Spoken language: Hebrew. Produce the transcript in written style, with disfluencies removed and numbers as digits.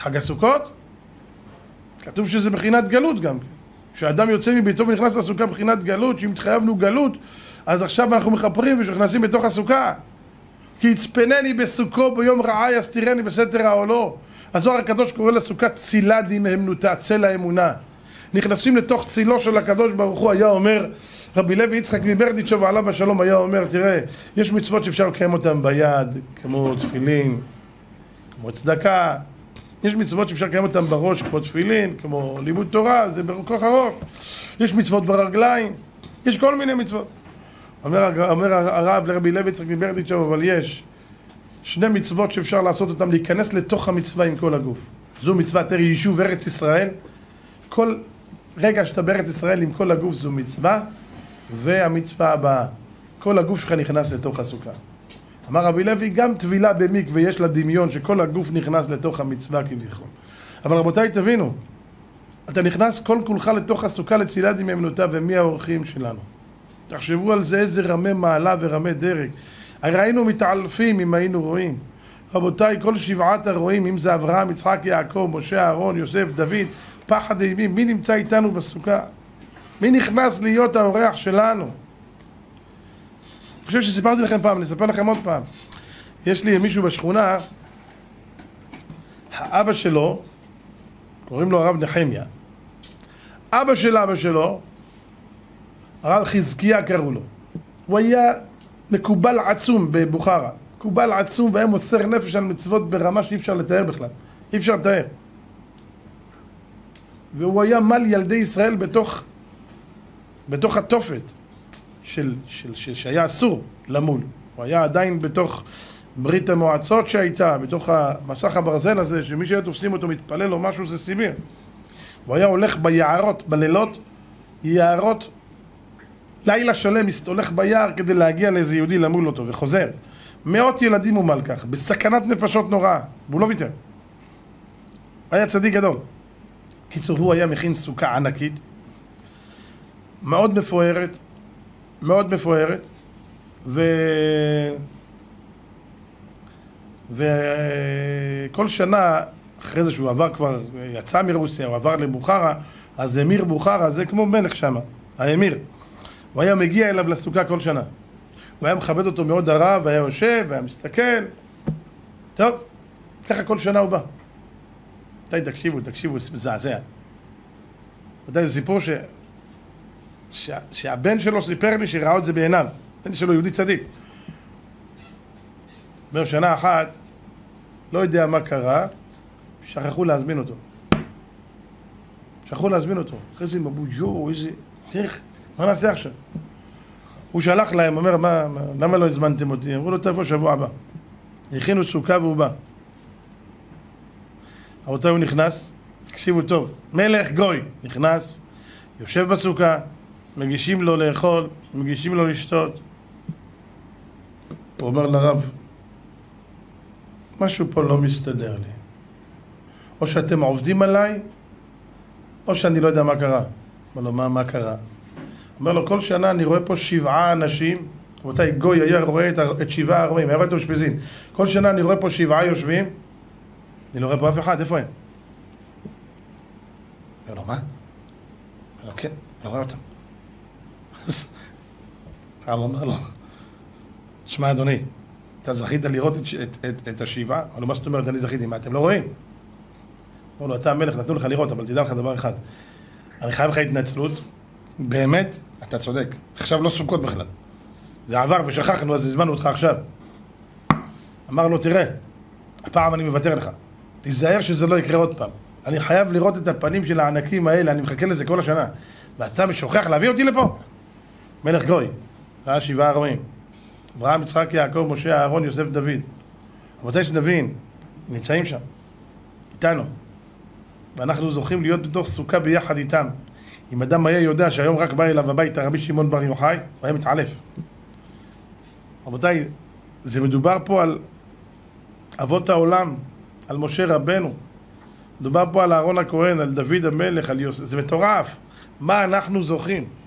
חג הסוכות? כתוב שזה בחינת גלות גם. כשאדם יוצא מביתו ונכנס לסוכה בחינת גלות, שאם התחייבנו גלות, אז עכשיו אנחנו מחפרים ונכנסים בתוך הסוכה. כי יצפנני בסוכו ביום רעה יסתירני בסתר העולו. הזוהר הקדוש קורא לסוכה צילה דהימנותא, צל האמונה. נכנסים לתוך צילו של הקדוש ברוך הוא. היה אומר רבי לוי יצחק מברדיצ'וב עליו השלום, היה אומר, תראה, יש מצוות שאפשר לקיים אותן ביד, כמו תפילין, כמו צדקה. יש מצוות שאפשר לקיים אותן בראש, כמו תפילין, כמו לימוד תורה, זה בכוח הראש. יש מצוות ברגליים, יש כל מיני מצוות. אומר הרב לרבי לוי יצחק מברדיצ'וב, אבל יש שני מצוות שאפשר לעשות אותם, להיכנס לתוך המצווה עם כל הגוף. זו מצוות יישוב ארץ ישראל. כל רגע שאתה בארץ ישראל עם כל הגוף זו מצווה, והמצווה הבאה, כל הגוף שלך נכנס לתוך הסוכה. אמר רבי לוי, גם טבילה במקווה יש לה דמיון שכל הגוף נכנס לתוך המצווה כביכול. אבל רבותיי, תבינו, אתה נכנס כל כולך לתוך הסוכה לצילת דמיימנותא, ומי האורחים שלנו? תחשבו על זה, איזה רמי מעלה ורמי דרג. הרי היינו מתעלפים אם היינו רואים. רבותיי, כל שבעת הרועים, אם זה אברהם, יצחק, יעקב, משה, אהרון, יוסף, דוד, פחד אימים, מי נמצא איתנו בסוכה? מי נכנס להיות האורח שלנו? אני חושב שסיפרתי לכם פעם, אני אספר לכם עוד פעם. יש לי מישהו בשכונה, האבא שלו, קוראים לו הרב נחמיה. אבא שלו, הרב חזקיה קראו לו. הוא היה מקובל עצום בבוכרה. מקובל עצום, והיה מוסר נפש על מצוות ברמה שאי אפשר לתאר בכלל. אי אפשר לתאר. והוא היה מל ילדי ישראל בתוך התופת שהיה אסור למול. הוא היה עדיין בתוך ברית המועצות שהייתה, בתוך המסך הברזל הזה, שמי שהיה תופסים אותו מתפלל או משהו זה סיביר. הוא היה הולך ביערות, בלילות, יערות, לילה שלם, הולך ביער כדי להגיע לאיזה יהודי למול אותו וחוזר. מאות ילדים הוא מל כך, בסכנת נפשות נוראה, והוא לא ויתר. היה צדיק גדול. קיצור, הוא היה מכין סוכה ענקית, מאוד מפוארת, וכל שנה, אחרי זה שהוא עבר כבר, יצא מרוסיה, הוא עבר לבוכרה, אז אמיר בוכרה, זה כמו מלך שם, האמיר. הוא היה מגיע אליו לסוכה כל שנה. הוא היה מכבד אותו מאוד הרב, והיה יושב, והיה מסתכל. טוב, ככה כל שנה הוא בא. תקשיבו, זה מזעזע. זה סיפור שהבן שלו סיפר לי שראה את זה בעיניו. הבן שלו יהודי צדיק. אומר, שנה אחת, לא יודע מה קרה, שכחו להזמין אותו. אחרי זה הם אמרו, יו, איזה... תראה, מה נעשה עכשיו? הוא שלח להם, אומר, למה לא הזמנתם אותי? אמרו לו, תבוא שבוע הבא. הכינו סוכה והוא בא. רבותיי, הוא נכנס, תקשיבו טוב, מלך גוי נכנס, יושב בסוכה, מגישים לו לאכול, מגישים לו לשתות. הוא אומר לרב, משהו פה לא מסתדר לי. או שאתם עובדים עליי, או שאני לא יודע מה קרה. אומר לו, מה קרה? אומר לו, כל שנה אני רואה פה 7 אנשים, רבותיי, גוי היה רואה את 7 הרועים, היה רואה את המשפזים. כל שנה אני רואה פה 7 יושבים, אני לא רואה פה אף אחד, איפה הם? אומר לו, מה? אומר לו, כן, לא רואה אותם. הרב אומר לו, שמע אדוני, אתה זכית לראות את 7? אומר לו, מה זאת אומרת, אני זכיתי, מה אתם לא רואים? אומר לו, אתה המלך, נתנו לך לראות, אבל תדע לך דבר אחד, אני חייב לך התנצלות, באמת, אתה צודק, עכשיו לא סוכות בכלל, זה עבר ושכחנו, אז הזמנו אותך עכשיו. אמר לו, תראה, הפעם אני מוותר לך, תיזהר שזה לא יקרה עוד פעם, אני חייב לראות את הפנים של הענקים האלה, אני מחכה לזה כל השנה, ואתה משוכח להביא אותי לפה? מלך גוי, ראה 7 הרועים, אברהם, יצחק, יעקב, משה, אהרון, יוסף, דוד. רבותיי, שנבין, נמצאים שם, איתנו, ואנחנו זוכים להיות בתוך סוכה ביחד איתם. אם אדם היה יודע שהיום רק בא אליו הביתה רבי שמעון בר יוחאי, הוא היה מתעלף. רבותיי, זה מדובר פה על אבות העולם, על משה רבנו, מדובר פה על אהרון הכהן, על דוד המלך, על יוסף, זה מטורף. מה אנחנו זוכים?